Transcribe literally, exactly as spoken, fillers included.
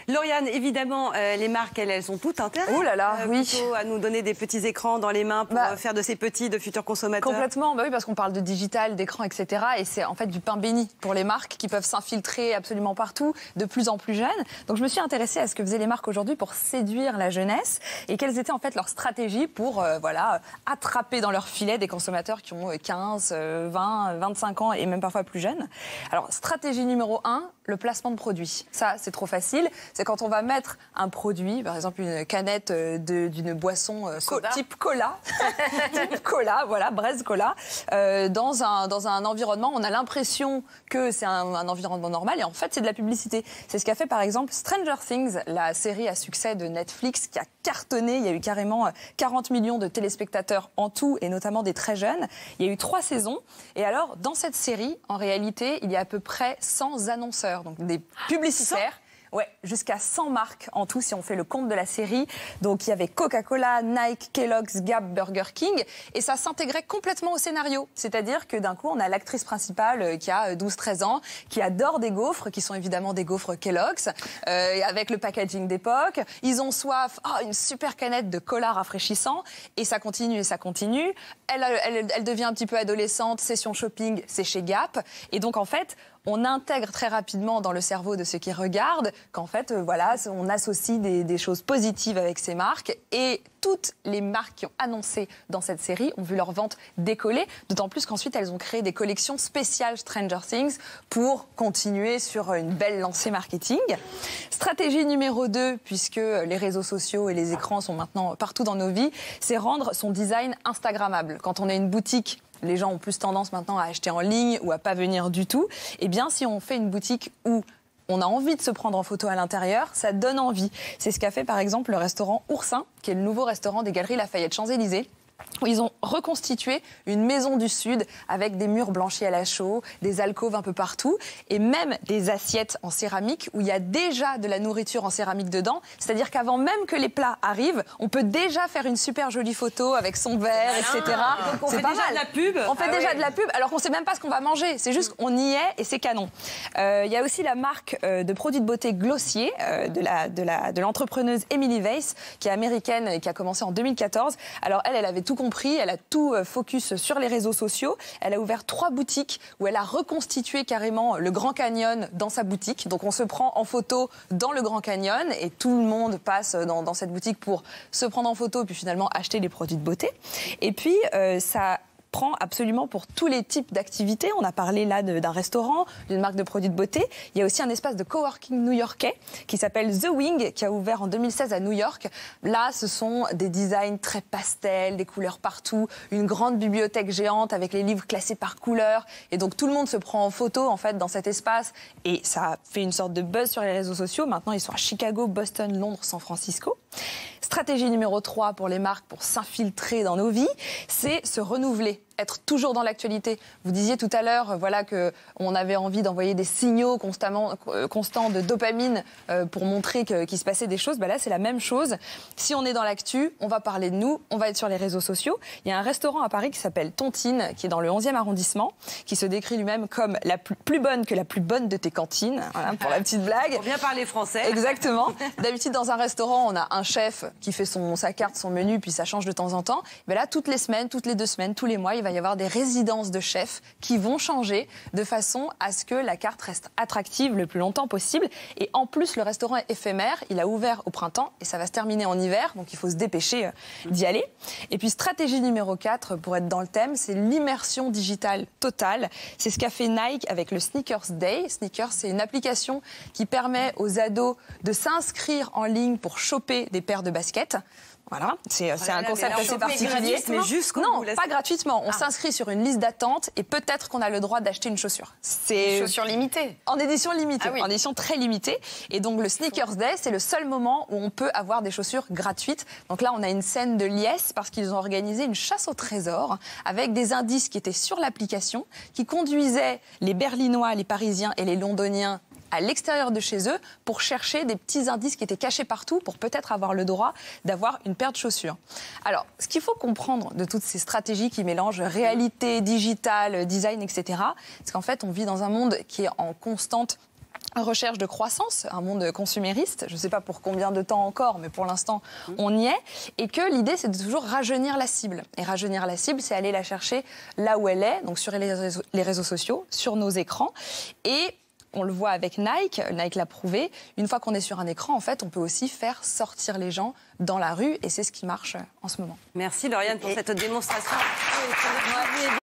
Lauriane, évidemment, euh, les marques, elles, elles ont tout intérêt. Oh là là, euh, oui. Plutôt à nous donner des petits écrans dans les mains pour bah, faire de ces petits de futurs consommateurs. Complètement, bah oui, parce qu'on parle de digital, d'écran, et cetera. Et c'est en fait du pain béni pour les marques qui peuvent s'infiltrer absolument partout, de plus en plus jeunes. Donc je me suis intéressée à ce que faisaient les marques aujourd'hui pour séduire la jeunesse et quelles étaient en fait leurs stratégies pour euh, voilà, attraper dans leur filet des consommateurs qui ont quinze, vingt, vingt-cinq ans et même parfois plus jeunes. Alors, stratégie numéro un, le placement de produits. Ça, c'est trop facile. C'est quand on va mettre un produit, par exemple une canette de, d'une boisson euh, co- type cola, type cola, voilà, Braise Cola, euh, dans, un, dans un environnement, on a l'impression que c'est un, un environnement normal et en fait, c'est de la publicité. C'est ce qu'a fait, par exemple, Stranger Things, la série à succès de Netflix qui a cartonné. Il y a eu carrément quarante millions de téléspectateurs en tout et notamment des très jeunes. Il y a eu trois saisons. Et alors, dans cette série, en réalité, il y a à peu près cent annonceurs, donc des publicitaires. Ouais, jusqu'à cent marques en tout si on fait le compte de la série. Donc il y avait Coca-Cola, Nike, Kellogg's, Gap, Burger King et ça s'intégrait complètement au scénario. C'est-à-dire que d'un coup, on a l'actrice principale qui a douze treize ans, qui adore des gaufres, qui sont évidemment des gaufres Kellogg's, euh, avec le packaging d'époque. Ils ont soif, oh, une super canette de cola rafraîchissant et ça continue et ça continue. Elle, elle, elle devient un petit peu adolescente, session shopping, c'est chez Gap. Et donc en fait, on intègre très rapidement dans le cerveau de ceux qui regardent qu'en fait, euh, voilà, on associe des, des choses positives avec ces marques et toutes les marques qui ont annoncé dans cette série ont vu leur vente décoller, d'autant plus qu'ensuite elles ont créé des collections spéciales Stranger Things pour continuer sur une belle lancée marketing. Stratégie numéro deux, puisque les réseaux sociaux et les écrans sont maintenant partout dans nos vies, c'est rendre son design instagrammable. Quand on a une boutique, les gens ont plus tendance maintenant à acheter en ligne ou à pas venir du tout. Eh bien, si on fait une boutique où on a envie de se prendre en photo à l'intérieur, ça donne envie. C'est ce qu'a fait par exemple le restaurant Oursin, qui est le nouveau restaurant des Galeries Lafayette Champs-Élysées, où ils ont reconstitué une maison du Sud avec des murs blanchis à la chaux, des alcôves un peu partout et même des assiettes en céramique où il y a déjà de la nourriture en céramique dedans. C'est-à-dire qu'avant même que les plats arrivent, on peut déjà faire une super jolie photo avec son verre, ah, et cetera. Donc on c'est fait pas déjà mal. de la pub. On fait ah déjà ouais. de la pub alors qu'on sait même pas ce qu'on va manger. C'est juste qu'on y est et c'est canon. Euh, il y a aussi la marque euh, de produits de beauté Glossier euh, de, la, de, la, de l'entrepreneuse Emily Weiss qui est américaine et qui a commencé en deux mille quatorze. Alors elle, elle avait tout compris. Elle a tout focus sur les réseaux sociaux. Elle a ouvert trois boutiques où elle a reconstitué carrément le Grand Canyon dans sa boutique. Donc on se prend en photo dans le Grand Canyon et tout le monde passe dans, dans cette boutique pour se prendre en photo et puis finalement acheter des produits de beauté. Et puis euh, ça prend absolument pour tous les types d'activités. On a parlé là de, d'un restaurant, d'une marque de produits de beauté. Il y a aussi un espace de coworking new-yorkais qui s'appelle The Wing, qui a ouvert en deux mille seize à New York. Là, ce sont des designs très pastels, des couleurs partout, une grande bibliothèque géante avec les livres classés par couleur. Et donc, tout le monde se prend en photo, en fait, dans cet espace. Et ça fait une sorte de buzz sur les réseaux sociaux. Maintenant, ils sont à Chicago, Boston, Londres, San Francisco. Stratégie numéro trois pour les marques pour s'infiltrer dans nos vies, c'est se renouveler, être toujours dans l'actualité. Vous disiez tout à l'heure voilà, qu'on avait envie d'envoyer des signaux constamment, euh, constants de dopamine euh, pour montrer que, qu'il se passait des choses. Ben là, c'est la même chose. Si on est dans l'actu, on va parler de nous, on va être sur les réseaux sociaux. Il y a un restaurant à Paris qui s'appelle Tontine, qui est dans le onzième arrondissement, qui se décrit lui-même comme la plus, plus bonne que la plus bonne de tes cantines, voilà, pour la petite blague. Pour bien parler français. Exactement. D'habitude, dans un restaurant, on a un chef qui fait son, sa carte, son menu, puis ça change de temps en temps. Ben là, toutes les semaines, toutes les deux semaines, tous les mois, il va y avoir des résidences de chefs qui vont changer de façon à ce que la carte reste attractive le plus longtemps possible. Et en plus, le restaurant est éphémère. Il a ouvert au printemps et ça va se terminer en hiver. Donc, il faut se dépêcher d'y aller. Et puis, stratégie numéro quatre, pour être dans le thème, c'est l'immersion digitale totale. C'est ce qu'a fait Nike avec le Sneakers Day. Sneakers, c'est une application qui permet aux ados de s'inscrire en ligne pour choper des paires de baskets. Voilà, c'est, c'est un concept assez particulier. Mais jusqu'au non, bout, là, pas gratuitement. On ah. s'inscrit sur une liste d'attente et peut-être qu'on a le droit d'acheter une chaussure. C'est une chaussure limitée. En édition limitée, ah oui. en édition très limitée. Et donc le Sneakers Day, c'est le seul moment où on peut avoir des chaussures gratuites. Donc là, on a une scène de liesse parce qu'ils ont organisé une chasse au trésor avec des indices qui étaient sur l'application, qui conduisaient les Berlinois, les Parisiens et les Londoniens à l'extérieur de chez eux pour chercher des petits indices qui étaient cachés partout pour peut-être avoir le droit d'avoir une paire de chaussures. Alors, ce qu'il faut comprendre de toutes ces stratégies qui mélangent réalité, digital, design, et cetera, c'est qu'en fait, on vit dans un monde qui est en constante recherche de croissance, un monde consumériste, je ne sais pas pour combien de temps encore, mais pour l'instant, on y est, et que l'idée, c'est de toujours rajeunir la cible. Et rajeunir la cible, c'est aller la chercher là où elle est, donc sur les réseaux, les réseaux sociaux, sur nos écrans, et on le voit avec Nike, Nike l'a prouvé, une fois qu'on est sur un écran, en fait, on peut aussi faire sortir les gens dans la rue, et c'est ce qui marche en ce moment. Merci Lauriane pour et... cette démonstration.